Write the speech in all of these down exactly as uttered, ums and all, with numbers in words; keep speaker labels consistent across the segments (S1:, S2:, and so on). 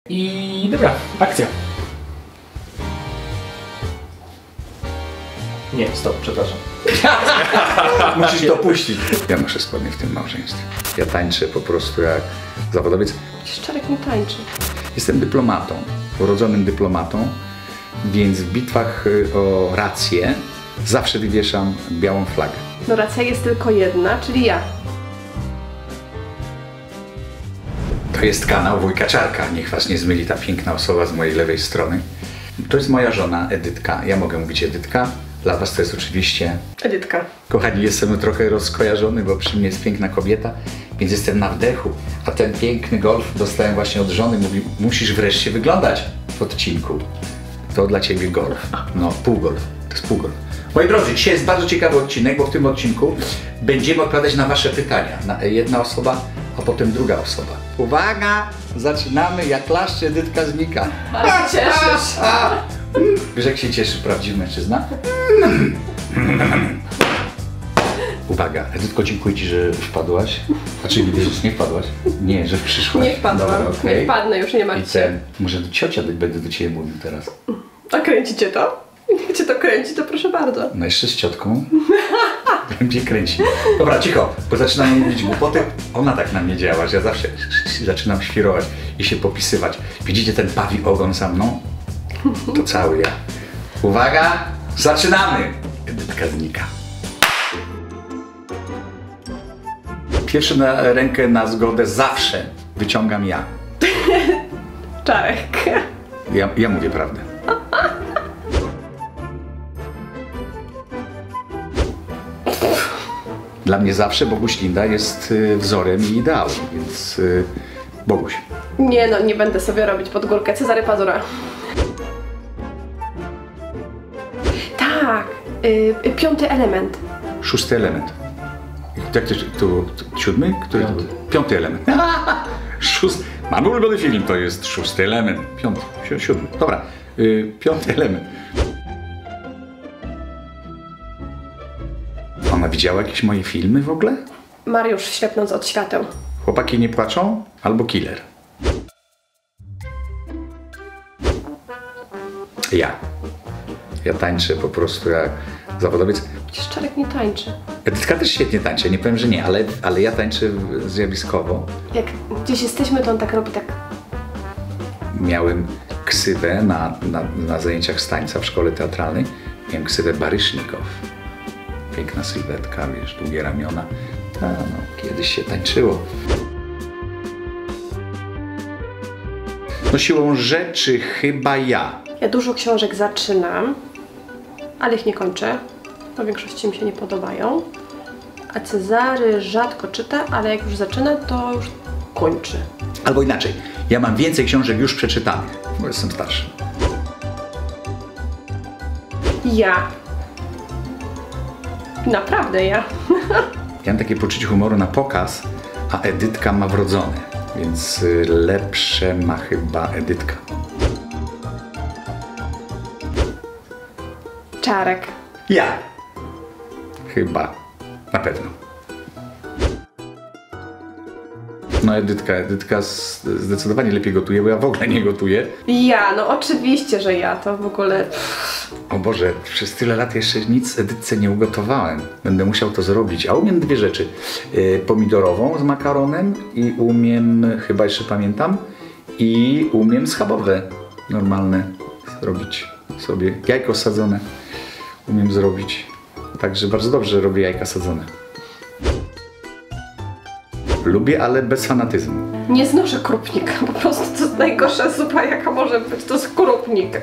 S1: I dobra, akcja. Nie, stop, przepraszam.
S2: Musisz to puścić. Ja noszę spodnie w tym małżeństwie. Ja tańczę po prostu jak zawodowiec.
S3: Szczerek nie tańczy.
S2: Jestem dyplomatą, urodzonym dyplomatą, więc w bitwach o rację zawsze wywieszam białą flagę.
S3: No racja jest tylko jedna, czyli ja.
S2: To jest kanał Wujka Czarka. Niech was nie zmyli ta piękna osoba z mojej lewej strony. To jest moja żona Edytka. Ja mogę mówić Edytka. Dla was to jest oczywiście...
S3: Edytka.
S2: Kochani, jestem trochę rozkojarzony, bo przy mnie jest piękna kobieta, więc jestem na wdechu. A ten piękny golf dostałem właśnie od żony. Mówi, musisz wreszcie wyglądać w odcinku. To dla ciebie golf. No, półgolf. To jest półgolf. Moi drodzy, dzisiaj jest bardzo ciekawy odcinek, bo w tym odcinku będziemy odpowiadać na wasze pytania. Na jedna osoba, a potem druga osoba. Uwaga! Zaczynamy, jak klaszcze Edytka znika.
S3: Ale się cieszysz.
S2: Wiesz, jak się cieszy prawdziwy mężczyzna? Uwaga, Edytko, dziękuję ci, że wpadłaś. Znaczy, nie wierzysz, nie wpadłaś? Nie, że przyszłaś.
S3: Nie wpadłam.
S2: Dobra, okay.
S3: Nie wpadnę, już nie
S2: I
S3: martw
S2: ten,
S3: się.
S2: może do ciocia będę do ciebie mówił teraz.
S3: A kręcicie to? Jak cię to kręci, to proszę bardzo.
S2: No jeszcze z ciotką. Będzie kręci. Dobra, cicho, bo zaczynam mówić głupoty. Ona tak na mnie działa, że ja zawsze zaczynam świrować i się popisywać. Widzicie ten pawi ogon za mną? To cały ja. Uwaga, zaczynamy! Edytka znika. Pierwszy na rękę na zgodę zawsze wyciągam ja.
S3: Czarek.
S2: Ja, ja mówię prawdę. Dla mnie zawsze Boguś Linda jest y, wzorem i ideałem, więc y, Boguś.
S3: Nie no, nie będę sobie robić pod górkę. Cezary Pazura. Tak, y, piąty element.
S2: Szósty element. Jak to, to, to siódmy? Który to był? Piąty element. Szósty. Mam ulubiony film, to jest szósty element. Piąty, si siódmy. Dobra, y, piąty element. Ona widziała jakieś moje filmy w ogóle?
S3: Mariusz ślepnąc od świateł.
S2: Chłopaki nie płaczą? Albo Killer. Ja. Ja tańczę po prostu jak zawodowiec.
S3: Przecież Czarek nie tańczy.
S2: Edytka też świetnie tańczy, nie powiem, że nie, ale, ale ja tańczę zjawiskowo.
S3: Jak gdzieś jesteśmy, to on tak robi tak.
S2: Miałem ksywę na, na, na zajęciach z tańca w szkole teatralnej. Miałem ksywę Barysznikow. Piękna sylwetka, wiesz, długie ramiona. A, no, kiedyś się tańczyło. No siłą rzeczy chyba ja.
S3: Ja dużo książek zaczynam, ale ich nie kończę. Po większości mi się nie podobają. A Cezary rzadko czyta, ale jak już zaczyna, to już kończy.
S2: Albo inaczej, ja mam więcej książek już przeczytanych, bo jestem starszy.
S3: Ja. Naprawdę ja.
S2: Ja mam takie poczucie humoru na pokaz, a Edytka ma wrodzone, więc lepsze ma chyba Edytka.
S3: Czarek.
S2: Ja. Chyba. Na pewno. No Edytka, Edytka zdecydowanie lepiej gotuje, bo ja w ogóle nie gotuję.
S3: Ja, no oczywiście, że ja. To w ogóle...
S2: O Boże, przez tyle lat jeszcze nic Edytce nie ugotowałem. Będę musiał to zrobić. A umiem dwie rzeczy. Yy, pomidorową z makaronem i umiem, chyba jeszcze pamiętam, i umiem schabowe normalne zrobić sobie. Jajko sadzone umiem zrobić. Także bardzo dobrze robię jajka sadzone. Lubię, ale bez fanatyzmu.
S3: Nie znoszę krupnika. Po prostu to jest najgorsza zupa, jaka może być. To jest krupnik.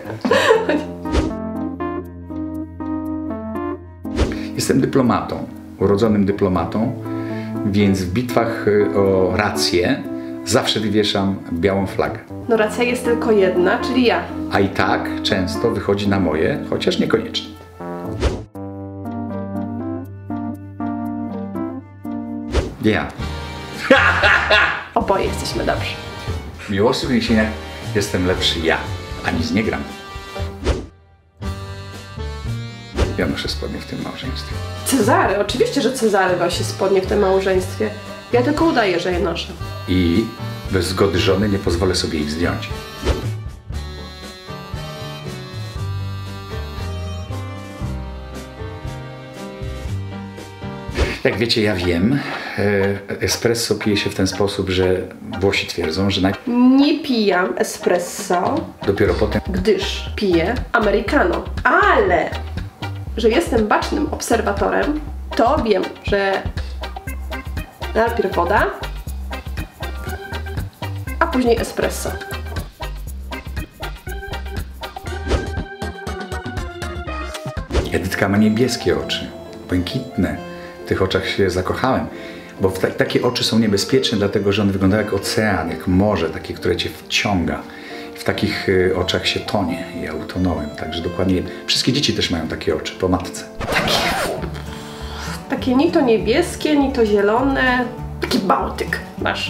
S2: Jestem dyplomatą, urodzonym dyplomatą, więc w bitwach o rację zawsze wywieszam białą flagę.
S3: No racja jest tylko jedna, czyli ja.
S2: A i tak często wychodzi na moje, chociaż niekoniecznie. Ja.
S3: Oboje jesteśmy dobrzy.
S2: W miłosnych więzieniach jestem lepszy ja, a nic nie gram. Ja noszę spodnie w tym małżeństwie.
S3: Cezary, oczywiście, że Cezary nosi spodnie w tym małżeństwie. Ja tylko udaję, że je noszę.
S2: I Bez zgody żony nie pozwolę sobie ich zdjąć. Jak wiecie, ja wiem, espresso pije się w ten sposób, że Włosi twierdzą, że najpierw
S3: Nie pijam espresso,
S2: dopiero potem,
S3: gdyż piję americano. Ale, że jestem bacznym obserwatorem, to wiem, że najpierw woda, a później espresso.
S2: Edytka ma niebieskie oczy, błękitne. W tych oczach się zakochałem, bo ta takie oczy są niebezpieczne, dlatego że one wyglądają jak ocean, jak morze, takie, które cię wciąga. W takich y, oczach się tonie. Ja utonąłem, także dokładnie. Wszystkie dzieci też mają takie oczy, po matce.
S3: Takie ni to niebieskie, ni to zielone. Taki Bałtyk masz.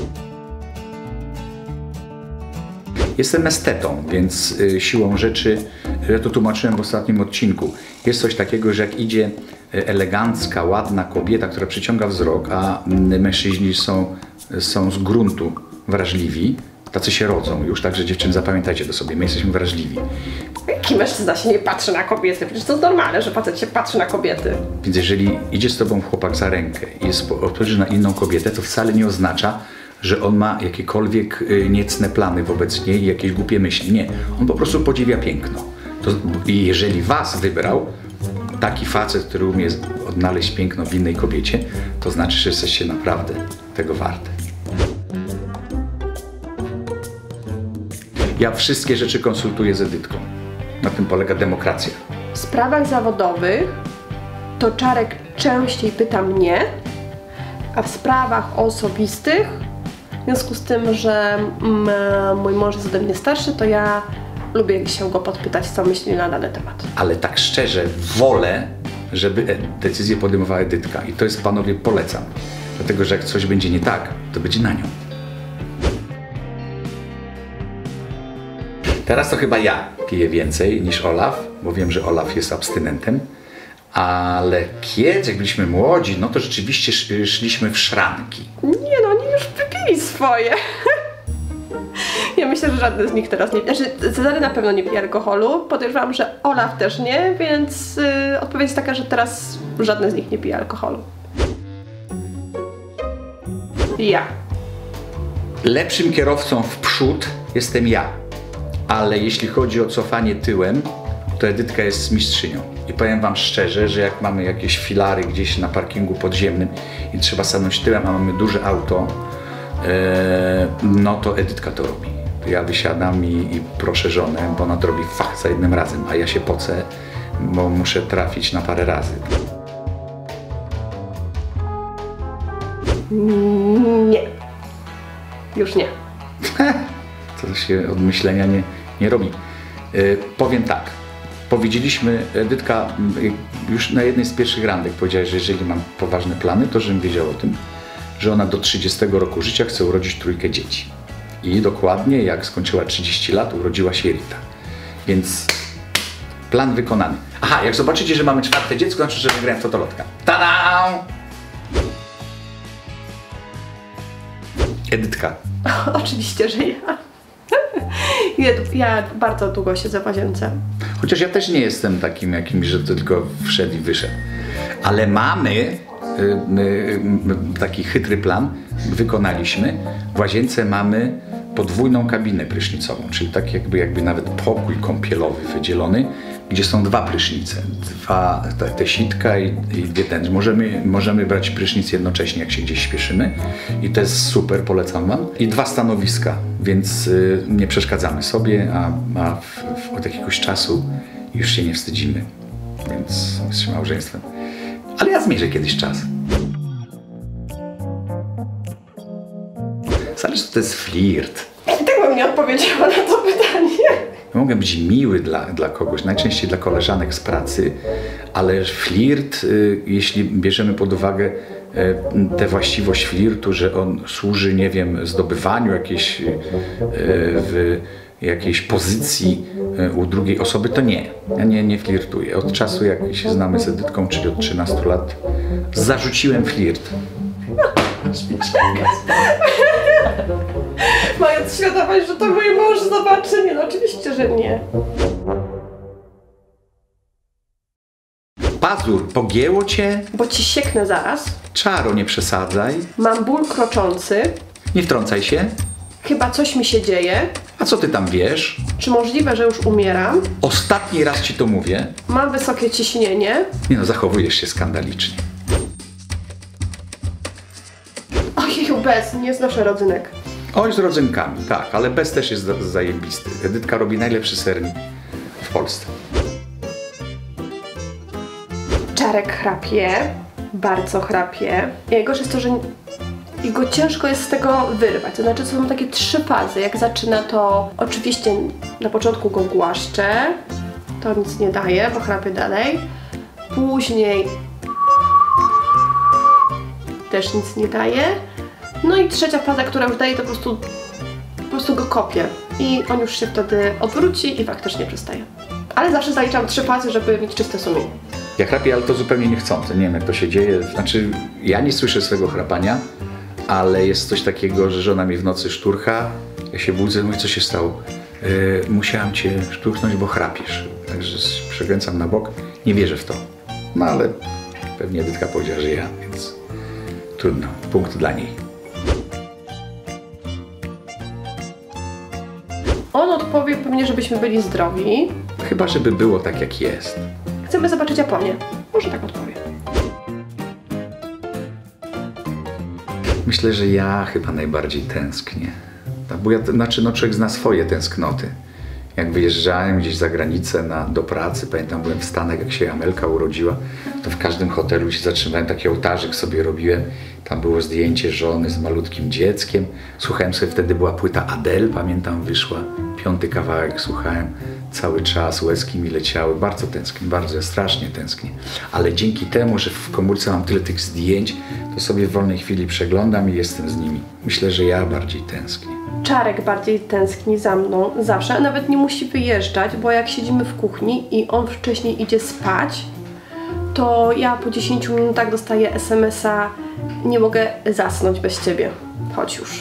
S2: Jestem estetą, więc y, siłą rzeczy, ja to tłumaczyłem w ostatnim odcinku, jest coś takiego, że jak idzie elegancka, ładna kobieta, która przyciąga wzrok, a mężczyźni są, są z gruntu wrażliwi, tacy się rodzą już, także dziewczyny, zapamiętajcie to sobie, my jesteśmy wrażliwi.
S3: Jaki mężczyzna się nie patrzy na kobiety? Przecież to jest normalne, że facet się patrzy na kobiety.
S2: Więc jeżeli idzie z tobą chłopak za rękę i spojrzy na inną kobietę, to wcale nie oznacza, że on ma jakiekolwiek niecne plany wobec niej i jakieś głupie myśli. Nie, on po prostu podziwia piękno. To, i jeżeli was wybrał taki facet, który umie odnaleźć piękno w innej kobiecie, to znaczy, że jesteście naprawdę tego warte. Ja wszystkie rzeczy konsultuję z Edytką. Na tym polega demokracja.
S3: W sprawach zawodowych to Czarek częściej pyta mnie, a w sprawach osobistych, w związku z tym, że mm, mój mąż jest ode mnie starszy, to ja lubię się go podpytać, co myśli na dany temat.
S2: Ale tak szczerze, wolę, żeby decyzję podejmowała Edytka. I to jest, panowie, polecam. Dlatego, że jak coś będzie nie tak, to będzie na nią. Teraz to chyba ja piję więcej niż Olaf, bo wiem, że Olaf jest abstynentem. Ale kiedyś, jak byliśmy młodzi, no to rzeczywiście szliśmy w szranki.
S3: Nie no, oni już wypili swoje. Ja myślę, że żadny z nich teraz nie... Znaczy, Cezary na pewno nie pije alkoholu, podejrzewam, że Olaf też nie, więc yy, odpowiedź jest taka, że teraz żadny z nich nie pije alkoholu. Ja.
S2: Lepszym kierowcą w przód jestem ja, ale jeśli chodzi o cofanie tyłem, to Edytka jest mistrzynią. I powiem wam szczerze, że jak mamy jakieś filary gdzieś na parkingu podziemnym i trzeba stanąć tyłem, a mamy duże auto, e, no to Edytka to robi. Ja wysiadam i, i proszę żonę, bo ona to robi fach za jednym razem, a ja się pocę, bo muszę trafić na parę razy.
S3: Nie. Już nie.
S2: To się od myślenia nie, nie robi. E, powiem tak. Powiedzieliśmy, Edytka już na jednej z pierwszych randek powiedziała, że jeżeli mam poważne plany, to żebym wiedział o tym, że ona do trzydziestego roku życia chce urodzić trójkę dzieci. I dokładnie jak skończyła trzydzieści lat, urodziła się Rita. Więc plan wykonany. Aha, jak zobaczycie, że mamy czwarte dziecko, znaczy, że wygrałem w totolotka. Tada! Edytka.
S3: Oczywiście, że ja. Ja, ja bardzo długo siedzę w łazience.
S2: Chociaż ja też nie jestem takim jakimś, że to tylko wszedł i wyszedł. Ale mamy y, y, y, taki chytry plan, wykonaliśmy. W łazience mamy podwójną kabinę prysznicową, czyli tak jakby, jakby nawet pokój kąpielowy wydzielony, gdzie są dwa prysznice, dwa, te, te sitka i, i dwie tęcze. Możemy, możemy brać prysznic jednocześnie, jak się gdzieś śpieszymy i to jest super, polecam wam. I dwa stanowiska, więc y, nie przeszkadzamy sobie, a, a w, w, od jakiegoś czasu już się nie wstydzimy, więc jesteśmy małżeństwem. Ale ja zmierzę kiedyś czas. Zależy, to jest flirt.
S3: I tak bym nie odpowiedziała na to pytanie.
S2: Mogę być miły dla, dla kogoś, najczęściej dla koleżanek z pracy, ale flirt, y, jeśli bierzemy pod uwagę y, tę właściwość flirtu, że on służy, nie wiem, zdobywaniu jakiejś, y, w, jakiejś pozycji y, u drugiej osoby, to nie. Ja nie, nie flirtuję. Od czasu, jak się znamy z Edytką, czyli od trzynastu lat, zarzuciłem flirt.
S3: Mając świadomość, że to mój mąż zobaczy. Nie, no oczywiście, że nie.
S2: Pazur, pogięło cię?
S3: Bo ci sieknę zaraz.
S2: Czaro, nie przesadzaj.
S3: Mam ból kroczący.
S2: Nie wtrącaj się.
S3: Chyba coś mi się dzieje.
S2: A co ty tam wiesz?
S3: Czy możliwe, że już umieram?
S2: Ostatni raz ci to mówię.
S3: Mam wysokie ciśnienie.
S2: Nie no, zachowujesz się skandalicznie.
S3: Ojeju, bez, nie znoszę rodzynek.
S2: Oj, z rodzynkami, tak, ale bez też jest za- zajebisty. Edytka robi najlepszy sernik w Polsce.
S3: Czarek chrapie, bardzo chrapie. Najgorsze jest to, że jego ciężko jest z tego wyrwać. To znaczy, są takie trzy fazy. Jak zaczyna, to oczywiście na początku go głaszczę. To nic nie daje, bo chrapie dalej. Później też nic nie daje. No i trzecia faza, która już daje, to po prostu, po prostu go kopię. I on już się wtedy odwróci i faktycznie przestaje. Ale zawsze zaliczam trzy fazy, żeby mieć czyste sumienie.
S2: Ja chrapię, ale to zupełnie niechcący. Nie wiem, jak to się dzieje. Znaczy, ja nie słyszę swego chrapania, ale jest coś takiego, że żona mi w nocy szturcha. Ja się budzę, mówię, co się stało? Yy, musiałam cię szturchnąć, bo chrapiesz. Także przekręcam na bok. Nie wierzę w to. No ale pewnie Edytka powiedziała, że ja, więc trudno. Punkt dla niej.
S3: On odpowie pewnie, żebyśmy byli zdrowi.
S2: Chyba, żeby było tak, jak jest.
S3: Chcemy zobaczyć Japonię. Może tak odpowie.
S2: Myślę, że ja chyba najbardziej tęsknię. Tak, bo ja, znaczy, no człowiek zna swoje tęsknoty. Jak wyjeżdżałem gdzieś za granicę na, do pracy, pamiętam, byłem w Stanach, jak się Amelka urodziła, to w każdym hotelu się zatrzymałem, taki ołtarzyk sobie robiłem. Tam było zdjęcie żony z malutkim dzieckiem. Słuchałem sobie, wtedy była płyta Adele, pamiętam, wyszła. Piąty kawałek słuchałem cały czas, łezki mi leciały. Bardzo tęsknię, bardzo, ja strasznie tęsknię. Ale dzięki temu, że w komórce mam tyle tych zdjęć, to sobie w wolnej chwili przeglądam i jestem z nimi. Myślę, że ja bardziej tęsknię.
S3: Czarek bardziej tęskni za mną zawsze, nawet nie musi wyjeżdżać, bo jak siedzimy w kuchni i on wcześniej idzie spać, to ja po dziesięciu minutach dostaję es em es a: nie mogę zasnąć bez ciebie. Chodź już.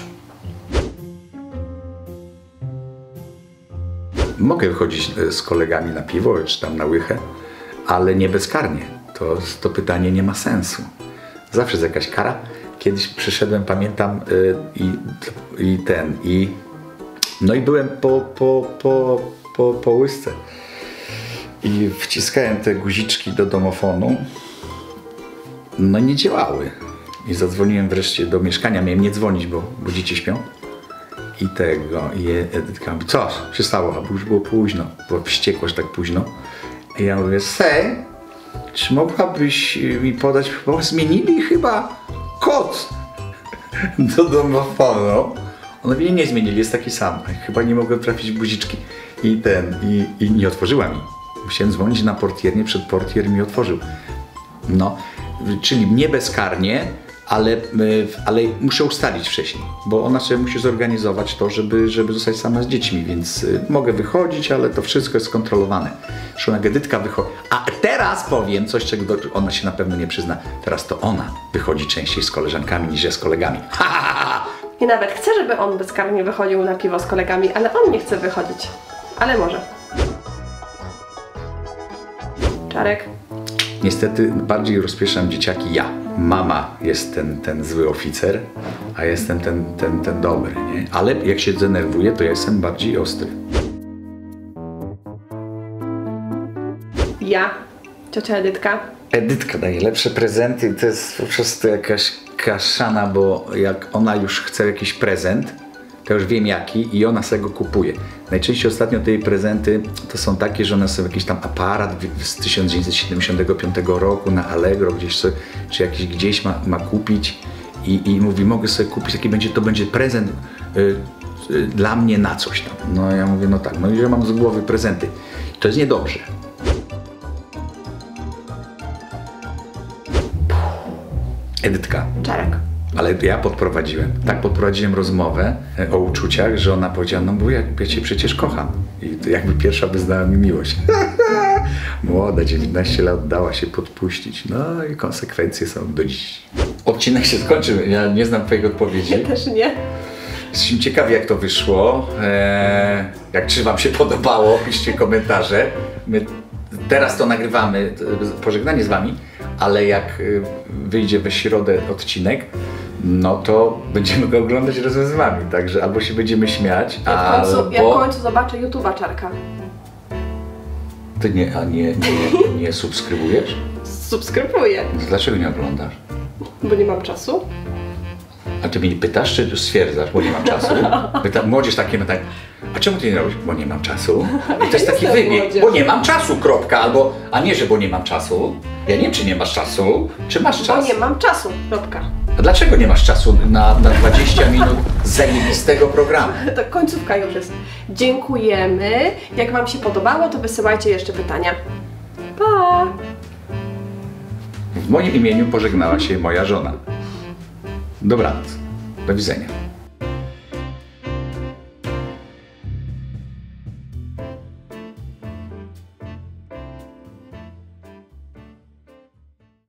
S2: Mogę wychodzić z kolegami na piwo czy tam na łychę, ale nie bezkarnie. To, to pytanie nie ma sensu. Zawsze jest jakaś kara. Kiedyś przyszedłem, pamiętam, yy, i, i ten, i no i byłem po, po, po, po, po łysce i wciskałem te guziczki do domofonu, no i nie działały. I zadzwoniłem wreszcie do mieszkania, miałem nie dzwonić, bo, bo dzieci śpią. I tego, i Edytka mówi, co się stało? A już było późno, była wściekła, że tak późno. I ja mówię, Sej, czy mogłabyś mi podać, bo zmienili chyba kod do domofonu. Ona mówi, nie zmienili, jest taki sam. Chyba nie mogłem trafić w guziczki. I ten, i, i nie otworzyła mi. Musiałem dzwonić na portiernię, przed portier mi otworzył. No, czyli nie bezkarnie, ale, ale muszę ustalić wcześniej, bo ona sobie musi zorganizować to, żeby, żeby zostać sama z dziećmi, więc mogę wychodzić, ale to wszystko jest skontrolowane. Zresztą jak Edytka wychodzi. A teraz powiem coś, czego ona się na pewno nie przyzna. Teraz to ona wychodzi częściej z koleżankami niż ja z kolegami. Ha, ha, ha.
S3: I nawet chcę, żeby on bezkarnie wychodził na piwo z kolegami, ale on nie chce wychodzić. Ale może. Czarek.
S2: Niestety bardziej rozpieszam dzieciaki ja. Mama jest ten, ten zły oficer, a jestem ten, ten, ten dobry, nie? Ale jak się denerwuję, to ja jestem bardziej ostry.
S3: Ja. Ciocia Edytka.
S2: Edytka daje lepsze prezenty, to jest po prostu jakaś kaszana, bo jak ona już chce jakiś prezent, to już wiem jaki i ona sobie go kupuje. Najczęściej ostatnio te jej prezenty to są takie, że ona sobie jakiś tam aparat z tysiąc dziewięćset siedemdziesiątego piątego roku na Allegro gdzieś sobie, czy jakiś gdzieś ma, ma kupić i, i mówi, mogę sobie kupić, taki będzie, to będzie prezent y, y, dla mnie na coś tam. No ja mówię, no tak, no i ja mam z głowy prezenty. To jest niedobrze. Edytka.
S3: Czarek.
S2: Ale ja podprowadziłem, tak podprowadziłem rozmowę o uczuciach, że ona powiedziała, no bo ja, ja cię przecież kocham. I jakby pierwsza wyznała mi miłość. Młoda, dziewiętnaście lat, dała się podpuścić. No i konsekwencje są do dziś. Odcinek się skończył, ja nie znam twojej odpowiedzi.
S3: Ja też nie.
S2: Jesteśmy ciekawi, jak to wyszło. Eee, jak czy Wam się podobało, piszcie komentarze. My teraz to nagrywamy, pożegnanie z Wami, ale jak wyjdzie we środę odcinek, no to będziemy go oglądać razem z Wami. Także albo się będziemy śmiać,
S3: Ja w końcu,
S2: albo...
S3: ja w końcu zobaczę YouTube'a Czarka.
S2: Ty nie, a nie, nie, nie subskrybujesz?
S3: Subskrybuję,
S2: Dlaczego nie oglądasz?
S3: bo nie mam czasu.
S2: A ty mnie pytasz, czy stwierdzasz, bo nie mam czasu? Pyta, młodzież takie ma tak, a czemu ty nie robisz? Bo nie mam czasu. I to jest taki
S3: Jestem
S2: wybieg,
S3: młodzież.
S2: bo nie mam czasu, kropka, albo, a nie, że bo nie mam czasu. Ja nie wiem, czy nie masz czasu, czy masz
S3: Bo
S2: czas.
S3: nie mam czasu, kropka.
S2: A dlaczego nie masz czasu na, na dwadzieścia minut zajebistego programu?
S3: To końcówka już jest. Dziękujemy. Jak Wam się podobało, to wysyłajcie jeszcze pytania. Pa!
S2: W moim imieniu pożegnała się moja żona. Dobranoc. Do widzenia.